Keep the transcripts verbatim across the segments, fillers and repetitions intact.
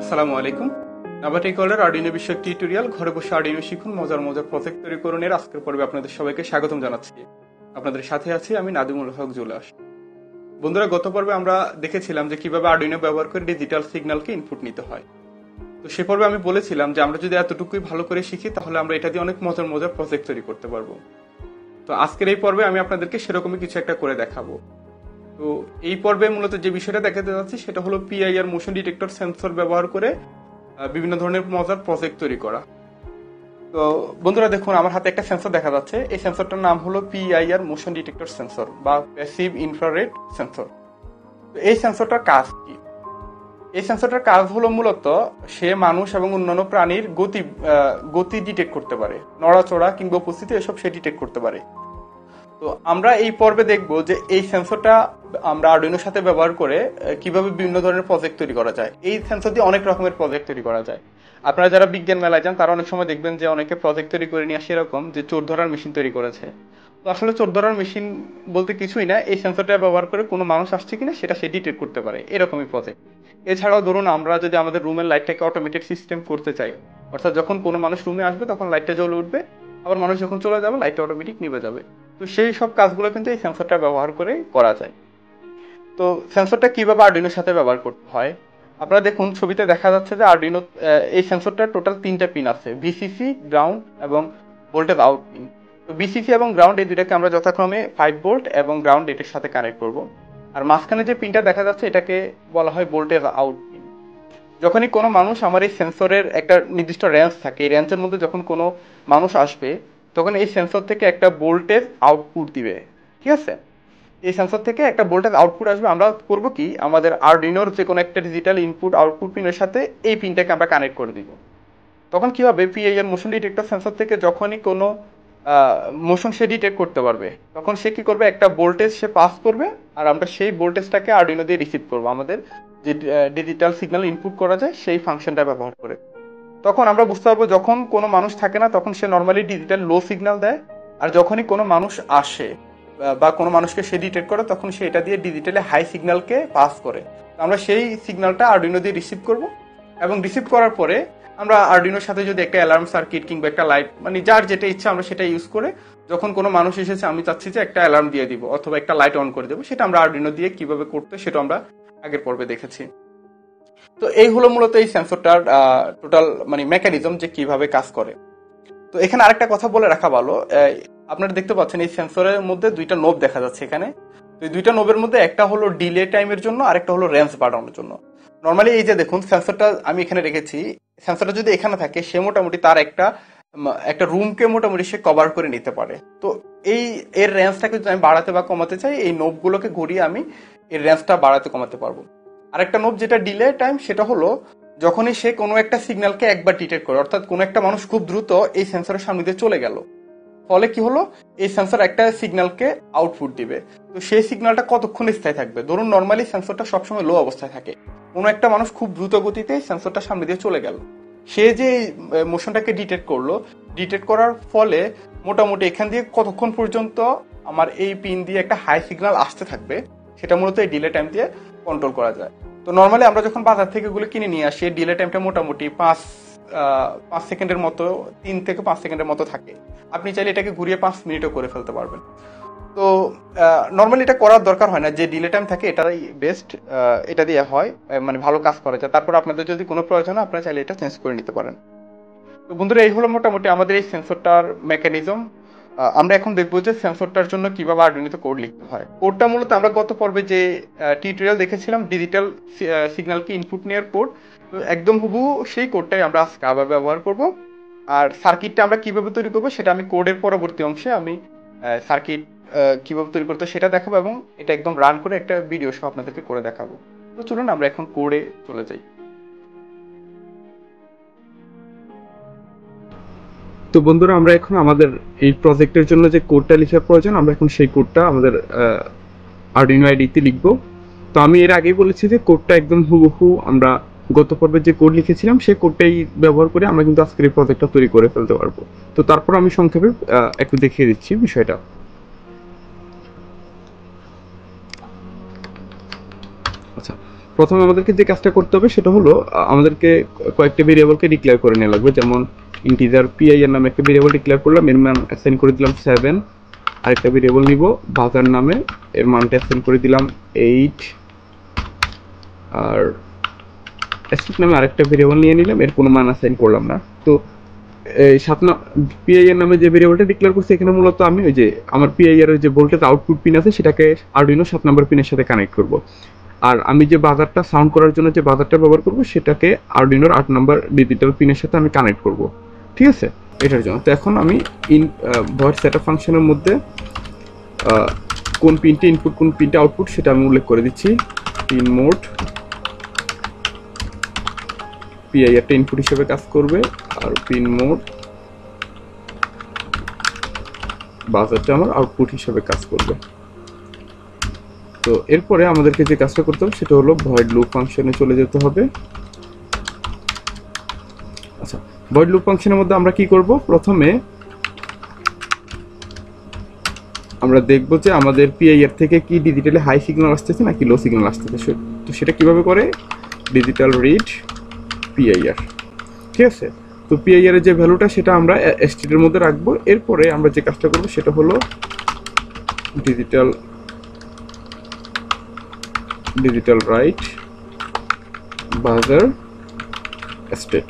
আসসালামু আলাইকুম। নাভাটেকলের আর্ডিনো বিষয়ক টিউটোরিয়াল ঘরে বসে আর্ডিনো শিখুন, মজার মজার প্রজেক্ট তৈরি করুন এর আজকের পর্বে আপনাদের সবাইকে স্বাগতম জানাচ্ছি। আপনাদের সাথে আছি আমি নাদিমুল হক জুলাস। বন্ধুরা, গত পর্বে আমরা দেখেছিলাম যে কিভাবে আর্ডিনো ব্যবহার করে ডিজিটাল সিগন্যালকে ইনপুট নিতে হয়। তো সে পর্বে আমি বলেছিলাম যে আমরা যদি এতটুকুই ভালো করে শিখি তাহলে আমরা এটা দিয়ে অনেক মজার মজার প্রজেক্ট তৈরি করতে পারবো। তো আজকের এই পর্বে আমি আপনাদেরকে সেরকমই কিছু একটা করে দেখাবো। তো এই পর্বে মূলত যে বিষয়টা দেখাতে যাচ্ছি সেটা হলো পিআইআর মোশন ডিটেক্টর সেন্সর ব্যবহার করে বিভিন্ন ধরনের মজার প্রজেক্ট তৈরি করা। তো বন্ধুরা দেখুন, আমার হাতে একটা সেন্সর দেখা যাচ্ছে। এই সেন্সরটার নাম হলো পিআইআর মোশন ডিটেক্টর সেন্সর বা প্যাসিভ ইনফ্রারেড সেন্সর। তো এই সেন্সরটার কাজ কি? এই সেন্সরটার কাজ হলো মূলত সে মানুষ এবং অন্যান্য প্রাণীর গতি গতি ডিটেক্ট করতে পারে, নড়াচড়া কিংবা উপস্থিতি এসব সে ডিটেক্ট করতে পারে। তো আমরা এই পর্বে দেখব যে এই সেন্সরটা আমরা আর্ডুইনোর সাথে ব্যবহার করে কিভাবে বিভিন্ন ধরনের প্রজেক্ট তৈরি করা যায়। এই সেন্সর দিয়ে অনেক রকমের প্রজেক্ট তৈরি করা যায়। আপনারা যারা বিজ্ঞান মেলায় যান তারা অনেক সময় দেখবেন যে অনেকে প্রজেক্ট তৈরি করে নিয়ে আসে এরকম যে চোর ধরার মেশিন তৈরি করেছে। তো আসলে চোর ধরার মেশিন বলতে কিছুই না, এই সেন্সরটা ব্যবহার করে কোনো মানুষ আসছে কিনা সেটা সে ডিটেক্ট করতে পারে, এরকমই প্রজেক্ট। এছাড়াও ধরুন আমরা যদি আমাদের রুমের লাইটটাকে অটোমেটিক সিস্টেম করতে চাই, অর্থাৎ যখন কোনো মানুষ রুমে আসবে তখন লাইটটা জ্বলে উঠবে, আবার মানুষ যখন চলে যাবে লাইটটা অটোমেটিক নিভে যাবে। তো সেই সব কাজগুলো কিন্তু এই সেন্সরটা ব্যবহার করে করা যায়। তো সেন্সরটা কিভাবে আর্ডুইনোর সাথে ব্যবহার করতে হয় আপনারা দেখুন, ছবিতে দেখা যাচ্ছে যে আর্ডুইনো এই সেন্সরটার টোটাল তিনটা পিন আছে, ভিসিসি, গ্রাউন্ড এবং ভোল্টেজ আউট পিন। তো ভিসিসি এবং গ্রাউন্ড এই দুইটাকে আমরা যথাক্রমে ফাইভ ভোল্ট এবং গ্রাউন্ড এটার সাথে কানেক্ট করব। আর মাঝখানে যে পিনটা দেখা যাচ্ছে এটাকে বলা হয় ভোল্টেজ আউট পিন। যখনই কোনো মানুষ, আমার এই সেন্সরের একটা নির্দিষ্ট রেঞ্জ থাকে, এই রেঞ্জের মধ্যে যখন কোনো মানুষ আসবে তখন এই সেন্সর থেকে একটা ভোল্টেজ আউটপুট দিবে, ঠিক আছে? এই সেন্সর থেকে একটা ভোল্টেজ আউটপুট আসবে। আমরা করব কি, আমাদের আর্ডুইনোর যে কোনো একটা ডিজিটাল ইনপুট আউটপুট পিনের সাথে এই পিনটাকে আমরা কানেক্ট করে দিব। তখন কি হবে, পিআইআর মোশন ডিটেক্টর সেন্সর থেকে যখনই কোনো মোশন সে ডিটেক্ট করতে পারবে তখন সে কি করবে, একটা ভোল্টেজ সে পাস করবে, আর আমরা সেই ভোল্টেজটাকে আর্ডুইনো দিয়ে রিসিভ করবো আমাদের যে ডিজিটাল সিগন্যাল ইনপুট করা যায় সেই ফাংশনটা ব্যবহার করে। তখন আমরা বুঝতে পারবো যখন কোনো মানুষ থাকে না তখন সে নর্মালি ডিজিটাল লো সিগন্যাল দেয়, আর যখনই কোনো মানুষ আসে বা কোনো মানুষকে সে ডিটেক্ট করে তখন সে এটা দিয়ে ডিজিটালি হাই সিগন্যালকে পাস করে। আমরা সেই সিগন্যালটা আর্ডুইনো দিয়ে রিসিভ করব, এবং রিসিভ করার পরে আমরা আর্ডুইনোর সাথে যদি একটা অ্যালার্ম সার্কিট কিংবা একটা লাইট, মানে যার যেটা ইচ্ছা আমরা সেটা ইউজ করে যখন কোনো মানুষ এসেছে আমি চাচ্ছি যে একটা অ্যালার্ম দিয়ে দিব অথবা একটা লাইট অন করে দেবো, সেটা আমরা আর্ডুইনো দিয়ে কিভাবে করতে সেটা আমরা আগের পর্বে দেখেছি। তো এই হলো মূলত এই সেন্সরটার টোটাল মানে মেকানিজম যে কিভাবে কাজ করে। তো এখানে আরেকটা কথা বলে রাখা ভালো, আপনারা দেখতে পাচ্ছেন এই সেন্সরের মধ্যে দুইটা নোব দেখা যাচ্ছে এখানে। তো এই দুইটা নোবের মধ্যে একটা হলো ডিলে টাইমের জন্য আর একটা হলো রেঞ্জ বাড়ানোর জন্য। নর্মালি এই যে দেখুন সেন্সরটা আমি এখানে রেখেছি, সেন্সরটা যদি এখানে থাকে সে মোটামুটি তার একটা একটা রুমকে মোটামুটি সে কভার করে নিতে পারে। তো এই এর রেঞ্জটাকে যদি আমি বাড়াতে বা কমাতে চাই এই নোবগুলোকে ঘুরিয়ে আমি এর রেঞ্জটা বাড়াতে কমাতে পারবো। আরেকটা নোব যেটা ডিলে টাইম, সেটা হলো যখনই সে কোনো একটা সিগন্যালকে একবার ডিটেক্ট করে, অর্থাৎ কোনো একটা মানুষ খুব দ্রুত এই সেন্সরের সামনে দিয়ে চলে গেল, ফলে কি হলো এই সেন্সর একটা সিগন্যালকে আউটপুট দিবে। তো সেই সিগন্যালটা কতক্ষণ স্থায়ী থাকবে? ধরুন নর্মালি সেন্সরটা সবসময় লো অবস্থায় থাকে, কোনো একটা মানুষ খুব দ্রুত গতিতে সেন্সরটা সামনে দিয়ে চলে গেল, সে যে মোশনটাকে ডিটেক্ট করলো, ডিটেক্ট করার ফলে মোটামুটি এখান দিয়ে কতক্ষণ পর্যন্ত আমার এই পিন দিয়ে একটা হাই সিগন্যাল আসতে থাকবে সেটা মূলত এই ডিলে টাইম দিয়ে কন্ট্রোল করা যায়। তো নর্মালি আমরা যখন বাজার থেকে এগুলো কিনে নিয়ে আসি ডিলে টাইমটা মোটামুটি পাঁচ পাঁচ সেকেন্ডের মতো, তিন থেকে পাঁচ সেকেন্ডের মতো থাকে। আপনি চাইলে এটাকে ঘুরিয়ে পাঁচ মিনিটও করে ফেলতে পারবেন। তো নর্মালি এটা করার দরকার হয় না, যে ডিলে টাইম থাকে এটাই বেস্ট, এটা দিয়ে হয় মানে ভালো কাজ করা যায়। তারপর আপনাদের যদি কোনো প্রয়োজন হয় আপনারা চাইলে এটা চেঞ্জ করে নিতে পারেন। তো বন্ধুরা, এই হলো মোটামুটি আমাদের এই সেন্সরটার মেকানিজম। আমরা এখন দেখবো যে সেন্সরটার জন্য কিভাবে আর্ডুইনোতে কোড লিখতে হয়। কোডটা মূলত আমরা গত পর্বে যে টিউটোরিয়াল দেখেছিলাম ডিজিটাল সিগন্যালকে ইনপুট নেওয়ার কোড, তো একদম হুবহু সেই কোডটাই আমরা আজকে আবার ব্যবহার করব। আর সার্কিটটা আমরা কিভাবে তৈরি করবো সেটা আমি কোডের পরবর্তী অংশে আমি সার্কিট কিভাবে তৈরি করতে সেটা দেখাবো, এবং এটা একদম রান করে একটা ভিডিও সহ আপনাদেরকে করে দেখাবো। তো চলুন আমরা এখন কোডে চলে যাই। তো বন্ধুরা, আমরা এখন আমাদের এই প্রজেক্টের জন্য যে কোডটা লেখার প্রয়োজন আমরা এখন সেই কোডটা আমাদের আর্ডুইনো আইডিতে লিখব। তো আমি এর আগেই বলেছি যে কোডটা একদম হুবহু আমরা গত পর্বে যে কোড লিখেছিলাম সেই কোডটাই ব্যবহার করে আমরা কিন্তু আজকের এই প্রজেক্টটা তৈরি করে ফেলতে পারবো। তো তারপর আমি সংক্ষেপে একটু দেখিয়ে দিচ্ছি বিষয়টা। আচ্ছা, প্রথমে আমাদেরকে যে কাজটা করতে হবে সেটা হলো আমাদেরকে কয়েকটা ভেরিয়েবলকে ডিক্লেয়ার করে নেওয়া লাগবে। যেমন ইন্টিজার পিআইআর নামে একটা ভেরিয়েবল ডিক্লেয়ার করলাম, এর মান অ্যাসাইন করে দিলাম সেভেন। আরেকটা ভেরিয়েবল নিব বাজার নামে, এর মানটা অ্যাসাইন করে দিলাম এইট। আর স্ট্রিট নামে আরেকটা ভেরিয়েবল নিয়ে নিলাম, এর কোনো মান অ্যাসাইন করলাম না। তো এই সাত না পিআইআর নামে যে ভেরিয়েবলটা ডিক্লেয়ার করছি এখানে মূলত আমি ওই যে আমার পিআইআর যে ভোল্টেজ আউটপুট পিন আছে সেটাকে আরডুইনো সাত নম্বর পিনের সাথে কানেক্ট করব। আর আমি যে বাজারটা সাউন্ড করার জন্য যে বাজারটা ব্যবহার করব সেটাকে আরডুইনোর আট নম্বর ডিজিটাল পিনের সাথে আমি কানেক্ট করব, ঠিক আছে, এটার জন্য। তো এখন আমি ইন ভয়েস সেটআপ ফাংশনের মধ্যে কোন পিনটা ইনপুট কোন পিনটা আউটপুট সেটা আমি উল্লেখ করে দিচ্ছি। পিন মোড পিআইআরটা ইনপুট হিসেবে কাজ করবে, আর পিন মোড বাজারটা আমার আউটপুট হিসেবে কাজ করবে। তো এরপরে আমাদেরকে যে কাজটা করতে হবে সেটা হলো ভয়েড লুপ ফাংশনে চলে যেতে হবে। আচ্ছা, ভয়েড লুপ ফাংশনের মধ্যে আমরা কি করব, প্রথমে আমরা দেখব যে আমাদের পিআইআর থেকে কি ডিজিটালি হাই সিগন্যাল আসতেছে নাকি লো সিগন্যাল আসতেছে। তো সেটা কিভাবে করে, ডিজিটাল রিড পিআইআর, ঠিক আছে। তো পিআইআর এর যে ভ্যালুটা সেটা আমরা এসটিডি এর মধ্যে রাখবো। এরপরে আমরা যে কাজটা করব সেটা হলো ডিজিটাল ডিজিটাল রাইট বাজার স্টেট।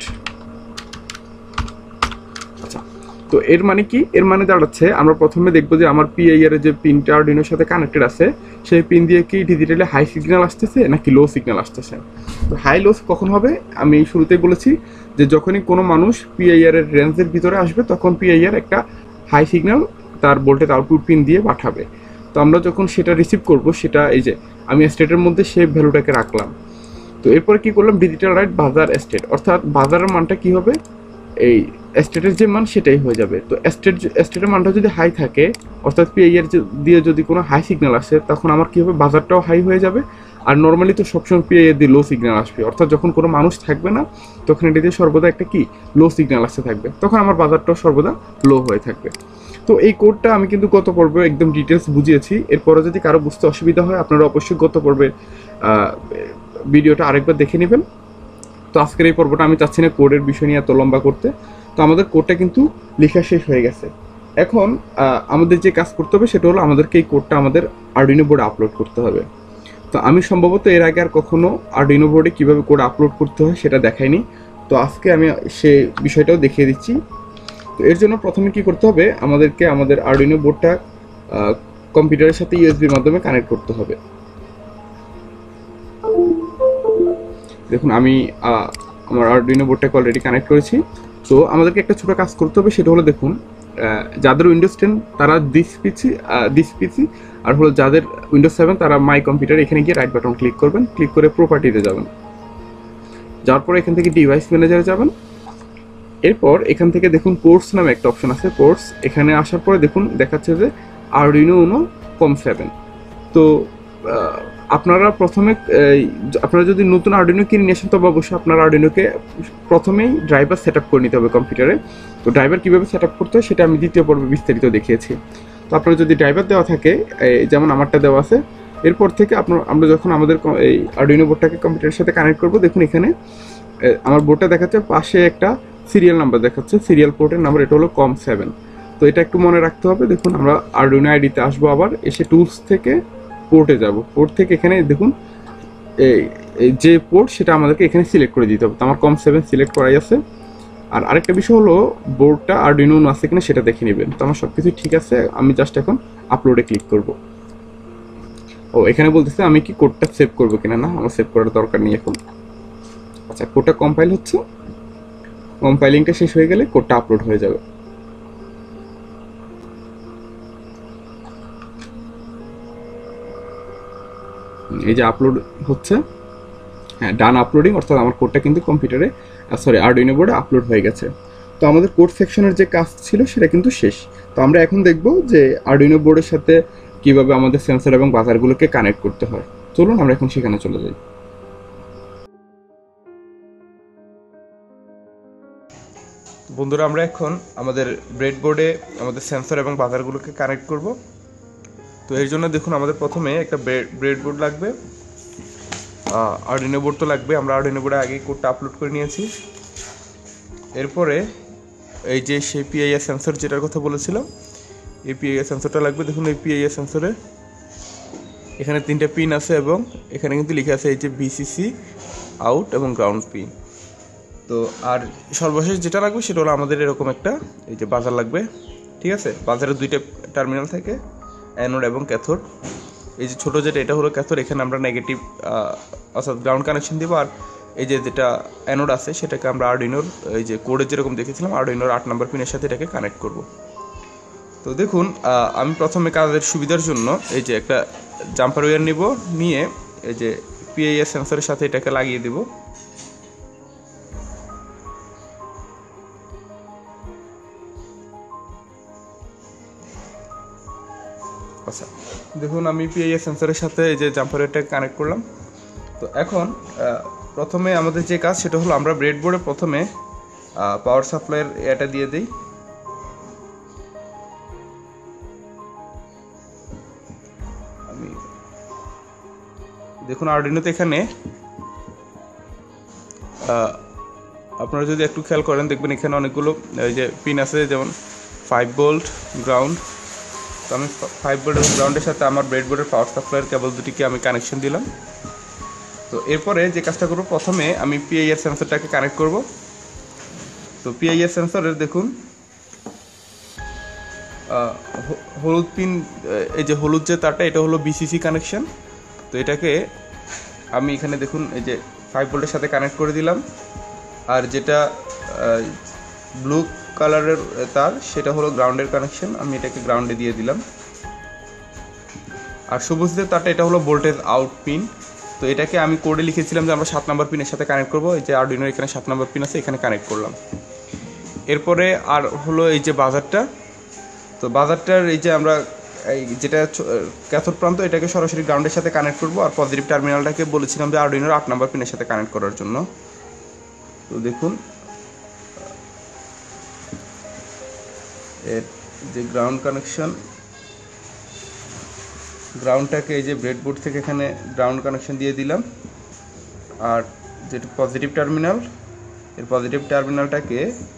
আচ্ছা, তো এর মানে কি, এর মানে দাঁড়াচ্ছে আমরা প্রথমে দেখবো যে আমার পিআইআর এর যে পিনটা আরডুইনোর সাথে কানেক্টেড আছে সেই পিন দিয়ে কি ডিজিটালি হাই সিগন্যাল আসতেছে নাকি লো সিগন্যাল আসতেছে। তো হাই লো কখন হবে, আমি শুরুতেই বলেছি যে যখনই কোনো মানুষ পিআইআর এর রেঞ্জের ভিতরে আসবে তখন পিআইআর একটা হাই সিগন্যাল তার ভোল্টেজ আউটপুট পিন দিয়ে পাঠাবে। তো আমরা যখন সেটা রিসিভ করব সেটা এই যে আমি স্টেটের মধ্যে সেই ভ্যালুটাকে রাখলাম। তো এরপরে কি করলাম, ডিজিটাল রাইট বাজার স্টেট, অর্থাৎ বাজারের মানটা কি হবে, এই স্টেটের যে মান সেটাই হয়ে যাবে। তো স্টেট স্টেটের মানটা যদি হাই থাকে অর্থাৎ পিআইআর দিয়ে যদি কোনো হাই সিগন্যাল আসে তখন আমার কি হবে, বাজারটাও হাই হয়ে যাবে। আর নর্মালি তো সবসময় পিআইআর দিয়ে লো সিগন্যাল আসবে, অর্থাৎ যখন কোনো মানুষ থাকবে না তখন এটা দিয়ে সর্বদা একটা কি লো সিগন্যাল আসতে থাকবে, তখন আমার বাজারটাও সর্বদা লো হয়ে থাকবে। তো এই কোডটা আমি কিন্তু গত পর্বে একদম ডিটেলস বুঝিয়েছি। এরপরে যদি কারো বুঝতে অসুবিধা হয় আপনারা অবশ্যই গত পর্বে ভিডিওটা আরেকবার দেখে নেবেন। তো আজকের এই পর্বটা আমি চাচ্ছি না কোডের বিষয় নিয়ে এত লম্বা করতে। তো আমাদের কোডটা কিন্তু লেখা শেষ হয়ে গেছে। এখন আমাদের যে কাজ করতে হবে সেটা হলো আমাদেরকে এই কোডটা আমাদের আরডুইনো বোর্ডে আপলোড করতে হবে। তো আমি সম্ভবত এর আগে আর কখনো আরডুইনো বোর্ডে কীভাবে কোড আপলোড করতে হয় সেটা দেখাইনি। তো আজকে আমি সে বিষয়টাও দেখিয়ে দিচ্ছি। তো এর জন্য প্রথমে কি করতে হবে, আমাদেরকে আমাদের আরডুইনো বোর্ডটা কম্পিউটারের সাথে ইউএসবির মাধ্যমে কানেক্ট করতে হবে। দেখুন আমি আমার আরডুইনো বোর্ডটাকে অলরেডি কানেক্ট করেছি। তো আমাদেরকে একটা ছোটো কাজ করতে হবে, সেটা হলো দেখুন যাদের উইন্ডোজ টেন তারা দিস পিসি দিস পিসি আর হলো যাদের উইন্ডোজ সেভেন তারা মাই কম্পিউটার, এখানে গিয়ে রাইট বাটন ক্লিক করবেন, ক্লিক করে প্রপার্টিতে যাবেন, যাওয়ার পরে এখান থেকে ডিভাইস ম্যানেজারে যাবেন। এরপর এখান থেকে দেখুন পোর্টস নামে একটা অপশন আছে, পোর্টস, এখানে আসার পরে দেখুন দেখাচ্ছে যে আরডুইনো উনো কম সেভেন। তো আপনারা প্রথমে আপনারা যদি নতুন আরডুইনো কিনে নিয়ে আসেন তবে অবশ্যই আপনার আরডুইনোকে প্রথমেই ড্রাইভার সেট আপ করে নিতে হবে কম্পিউটারে। তো ড্রাইভার কীভাবে সেট আপ করতে হয় সেটা আমি দ্বিতীয় পর্বে বিস্তারিত দেখিয়েছি। তো আপনার যদি ড্রাইভার দেওয়া থাকে যেমন আমারটা দেওয়া আছে, এরপর থেকে আপনার আমরা যখন আমাদের এই আরডুইনো বোর্ডটাকে কম্পিউটারের সাথে কানেক্ট করব, দেখুন এখানে আমার বোর্ডটা দেখাচ্ছে, পাশে একটা সিরিয়াল নাম্বার দেখাচ্ছে, সিরিয়াল পোর্টের নাম্বার, এটা হলো কম সেভেন। তো এটা একটু মনে রাখতে হবে। দেখুন আমরা আরডুইনো আইডিতে আসবো, আবার এসে টুলস থেকে পোর্টে যাব, পোর্ট থেকে এখানে দেখুন এই যে পোর্ট সেটা আমাদেরকে এখানে সিলেক্ট করে দিতে হবে। তো আমার কম সেভেন সিলেক্ট করাই আছে। আর আরেকটা বিষয় হলো বোর্ডটা আরডুইনো উনো আছে কিনা সেটা দেখে নেবেন। তো আমার সব কিছু ঠিক আছে, আমি জাস্ট এখন আপলোডে ক্লিক করব। ও এখানে বলতেছে আমি কি কোডটা সেভ করবো কিনা, না আমার সেভ করার দরকার নেই এখন। আচ্ছা, কোডটা কম্পাইল হচ্ছে, কম্পাইলিংটা শেষ হয়ে গেলে কোডটা আপলোড হয়ে যাবে। এই যে আপলোড হচ্ছে, হ্যাঁ ডান আপলোডিং, অর্থাৎ আমার কোডটা কিন্তু কম্পিউটারে সরি আরডুইনো বোর্ডে আপলোড হয়ে গেছে। তো আমাদের কোড সেকশনের যে কাজ ছিল সেটা কিন্তু শেষ। তো আমরা এখন দেখব যে আরডুইনো বোর্ডের সাথে কিভাবে আমাদের সেন্সর এবং বাজারগুলোকে কানেক্ট করতে হয়। চলুন আমরা এখন সেখানে চলে যাই। বন্ধুরা আমরা এখন আমাদের ব্রেডবোর্ডে আমাদের সেন্সর এবং বাজারগুলোকে কানেক্ট করব। তো এর জন্য দেখুন আমাদের প্রথমে একটা ব্রেডবোর্ড লাগবে। আরডিনো বোর্ড তো লাগবে, আমরা আরডিনো বোর্ডে আগে কোডটা আপলোড করে নিয়েছি। এরপরে এই যে সেই পিআইএস সেন্সর যেটার কথা বলেছিলাম, এই পিআইএস সেন্সরটা লাগবে। দেখুন এই পিআইএস সেন্সরে এখানে তিনটা পিন আছে এবং এখানে কিন্তু লিখে আছে এই যে ভিসিসি আউট এবং গ্রাউন্ড পিন। তো আর সর্বশেষ যেটা লাগবে সেটা হলো আমাদের এরকম একটা এই যে বাজার লাগবে, ঠিক আছে। বাজারের দুইটা টার্মিনাল থাকে, অ্যানোড এবং ক্যাথোড। এই যে ছোটো যেটা এটা হলো ক্যাথোড, এখানে আমরা নেগেটিভ অর্থাৎ গ্রাউন্ড কানেকশন দিব। আর এই যে যেটা অ্যানোড আছে সেটাকে আমরা আরডিনোর এই যে কোডে যেরকম দেখেছিলাম আরডিনোর আট নাম্বার পিনের সাথে এটাকে কানেক্ট করব। তো দেখুন আমি প্রথমে কাজের সুবিধার জন্য এই যে একটা জাম্পার ওয়্যার নিব, নিয়ে এই যে পিআইএস সেন্সরের সাথে এটাকে লাগিয়ে দেব। আচ্ছা দেখুন আমি পিআইএস সেন্সরের সাথে এই যে জাম্পার ওয়্যারটাকে কানেক্ট করলাম। তো এখন প্রথমে আমাদের যে কাজ সেটা হলো আমরা ব্রেডবোর্ডে প্রথমে পাওয়ার সাপ্লাইয়ের এটা দিয়ে দিই। আমি দেখুন আরডিনোতে এখানে আপনারা যদি একটু খেয়াল করেন দেখবেন এখানে অনেকগুলো এই যে পিন আছে, যেমন ফাইভ ভোল্ট, গ্রাউন্ড। তো আমি ফাইভ ভোল্ট এবং গ্রাউন্ডের সাথে আমার ব্রেডবোর্ডের পাওয়ার সাপ্লাইয়ের কেবল দুটিকে আমি কানেকশন দিলাম। তো এরপরে যে কাজটা করব, প্রথমে আমি পিআইআর সেন্সরটাকে কানেক্ট করব। তো পিআইআর সেন্সরের দেখুন হলুদ পিন, এই যে হলুদ যে তারটা এটা হলো বিসিসি কানেকশন। তো এটাকে আমি এখানে দেখুন এই যে ফাইভ ভোল্টের সাথে কানেক্ট করে দিলাম। আর যেটা ব্লু কালারের তার সেটা হলো গ্রাউন্ডের কানেকশন, আমি এটাকে গ্রাউন্ডে দিয়ে দিলাম। আর সবুজ যে তারটা এটা হলো ভোল্টেজ আউট পিন। তো এটাকে আমি কোডে লিখেছিলাম যে আমরা সাত নম্বর পিনের সাথে কানেক্ট করব। এই যে আরডিনোর এখানে সাত নম্বর পিন আছে, এখানে কানেক্ট করলাম। এরপরে আর হলো এই যে বাজারটা। তো বাজারটার এই যে আমরা এই যেটা ক্যাথোড প্রান্ত এটাকে সরাসরি গ্রাউন্ডের সাথে কানেক্ট করব। আর পজিটিভ টার্মিনালটাকে বলেছিলাম যে আরডিনোর আট নম্বর পিনের সাথে কানেক্ট করার জন্য। তো দেখুন এর যে গ্রাউন্ড কানেকশন, গ্রাউন্ডটাকে এই যে ব্রেডবোর্ড থেকে এখানে গ্রাউন্ড কানেকশন দিয়ে দিলাম। আর যেটা পজিটিভ টার্মিনাল, এর পজিটিভ টার্মিনালটাকে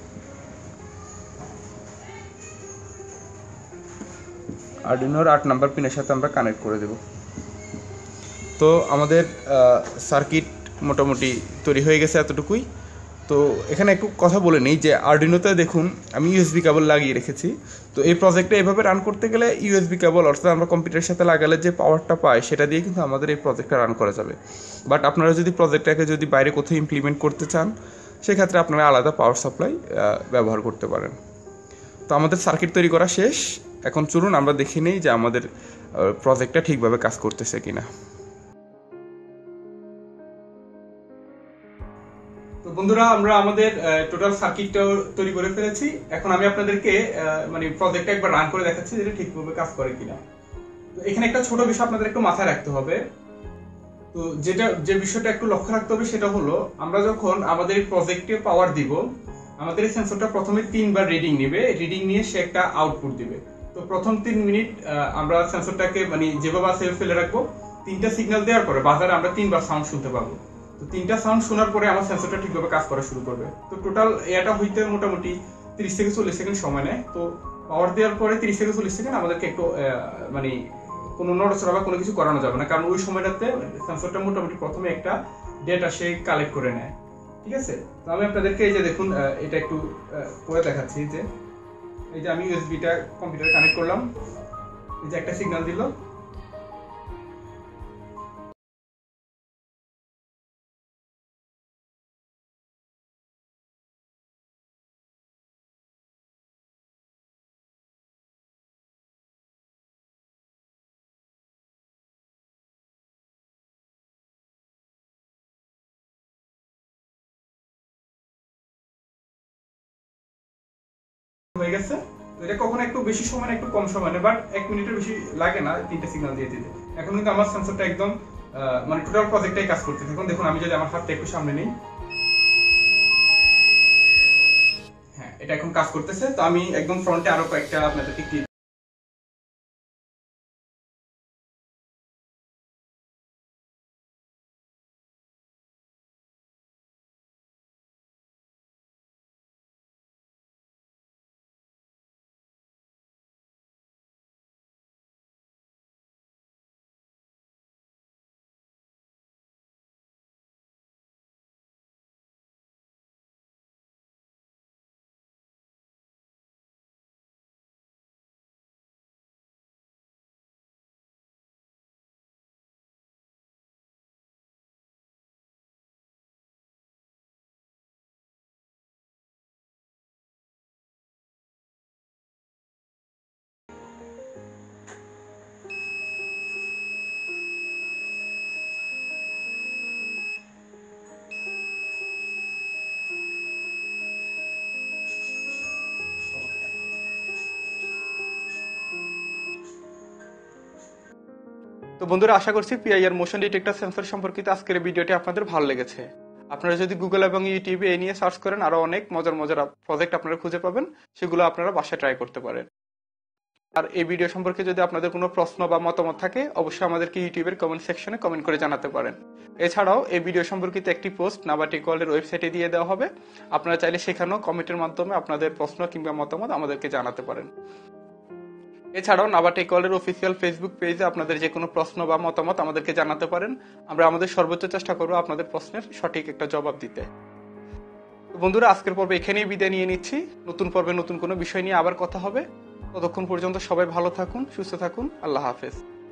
আরডিনোর আট নাম্বার পিনের সাথে আমরা কানেক্ট করে দেব। তো আমাদের সার্কিট মোটামুটি তৈরি হয়ে গেছে এতটুকুই। তো এখানে একটু কথা বলে নিই যে আরডিনোতে দেখুন আমি ইউএসবি কেবল লাগিয়ে রেখেছি। তো এই প্রজেক্টটা এভাবে রান করতে গেলে ইউএসবি কেবল অর্থাৎ আমরা কম্পিউটারের সাথে লাগালে যে পাওয়ারটা পাই সেটা দিয়ে কিন্তু আমাদের এই প্রজেক্টটা রান করা যাবে। বাট আপনারা যদি প্রজেক্টটাকে যদি বাইরে কোথাও ইমপ্লিমেন্ট করতে চান সেক্ষেত্রে আপনারা আলাদা পাওয়ার সাপ্লাই ব্যবহার করতে পারেন। তো আমাদের সার্কিট তৈরি করা শেষ। এখন চলুন আমরা দেখে নিই যে আমাদের প্রজেক্টটা ঠিকভাবে কাজ করতেছে কিনা। তো বন্ধুরা আমরা আমাদের টোটাল সার্কিটটা তৈরি করে ফেলেছি। এখন আমি আপনাদেরকে মানে প্রজেক্টটা একবার রান করে দেখাচ্ছি যেটা ঠিকভাবে কাজ করে কিনা। তো এখানে একটা ছোট বিষয় আপনাদের একটু মাথায় রাখতে হবে। তো যেটা যে বিষয়টা একটু লক্ষ্য রাখতে হবে সেটা হলো আমরা যখন আমাদের এই প্রজেক্টে পাওয়ার দিব, আমাদের এই সেন্সরটা প্রথমে তিনবার রিডিং নেবে, রিডিং নিয়ে সে একটা আউটপুট দিবে। তো প্রথম তিন মিনিট আমরা সেন্সরটাকে মানে যেভাবে সেভ ফেলে রাখবো, তিনটা সিগন্যাল দেওয়ার পরে বাজারে আমরা তিনবার সাউন্ড শুনতে পাবো। তো তিনটা সাউন্ড শোনার পরে আমার সেন্সরটা ঠিকভাবে কাজ করা শুরু করবে। তো টোটাল এটা হইতে মোটামুটি তিরিশ থেকে চল্লিশ সেকেন্ড সময় নেয়। তো পাওয়ার দেওয়ার পরে তিরিশ থেকে চল্লিশ সেকেন্ড আমাদেরকে একটু মানে কোনো নড়াচড়া বা কোনো কিছু করানো যাবে না, কারণ ওই সময়টাতে সেন্সরটা মোটামুটি প্রথমে একটা ডেটা সে কালেক্ট করে নেয়। ঠিক আছে, তো আমি আপনাদেরকে এই যে দেখুন এটা একটু করে দেখাচ্ছি যে এই যে আমি ইউএসবিটা কম্পিউটারে কানেক্ট করলাম, এই যে একটা সিগন্যাল দিল। হয়ে গেছে। তো এটা কখনো একটু বেশি সময় না একটু কম সময় না, বাট এক মিনিটের বেশি লাগে না তিনটা সিগন্যাল দিয়ে দিতে। এখন কিন্তু আমার সেন্সরটা একদম মানে টোটাল প্রজেক্টটাই কাজ করতেছে। এখন দেখুন আমি যদি আমার হাতটা একটু সামনে নেই, হ্যাঁ এটা এখন কাজ করতেছে। তো আমি একদম ফ্রন্টে আরো কয়েকটা আপনাদেরকে তো বন্ধুরা, আশা করছি পিআইআর মোশন ডিটেক্টর সেন্সর সম্পর্কিত আজকের এই ভিডিওটি আপনাদের ভালো লেগেছে। আপনারা যদি গুগল এবং ইউটিউবে এই নিয়ে সার্চ করেন, আরো অনেক মজার মজার প্রজেক্ট আপনারা খুঁজে পাবেন, সেগুলো আপনারা বাসায় ট্রাই করতে পারেন। আর এই ভিডিও সম্পর্কে যদি আপনাদের কোনো প্রশ্ন বা মতামত থাকে, অবশ্যই আমাদেরকে ইউটিউবের কমেন্ট সেকশনে কমেন্ট করে জানাতে পারেন। এছাড়াও এই ভিডিও সম্পর্কিত একটি পোস্ট নাবাটিক ওয়ার্ল্ডের ওয়েবসাইটে দিয়ে দেওয়া হবে, আপনারা চাইলে সেখানেও কমেন্টের মাধ্যমে আপনাদের প্রশ্ন কিংবা মতামত আমাদেরকে জানাতে পারেন। এছাড়াও নাবাটিক ওয়ার্ল্ডের অফিসিয়াল ফেসবুক পেজে আপনাদের যে কোনো প্রশ্ন বা মতামত আমাদেরকে জানাতে পারেন। আমরা আমাদের সর্বোচ্চ চেষ্টা করবো আপনাদের প্রশ্নের সঠিক একটা জবাব দিতে। বন্ধুরা, আজকের পর্বে এখানেই বিদায় নিয়ে নিচ্ছি। নতুন পর্বে নতুন কোনো বিষয় নিয়ে আবার কথা হবে। ততক্ষণ পর্যন্ত সবাই ভালো থাকুন, সুস্থ থাকুন। আল্লাহ হাফেজ।